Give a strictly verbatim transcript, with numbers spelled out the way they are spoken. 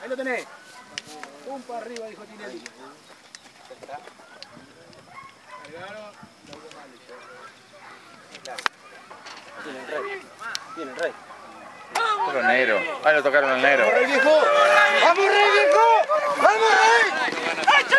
Ahí lo tenés. Pum para arriba, dijo Tinelli. Cargaron. Tiene el rey. Tiene el rey. Otro negro. Ahí lo tocaron al negro. ¡Vamos, rey, viejo! ¡Vamos, rey, viejo! ¡Vamos, rey!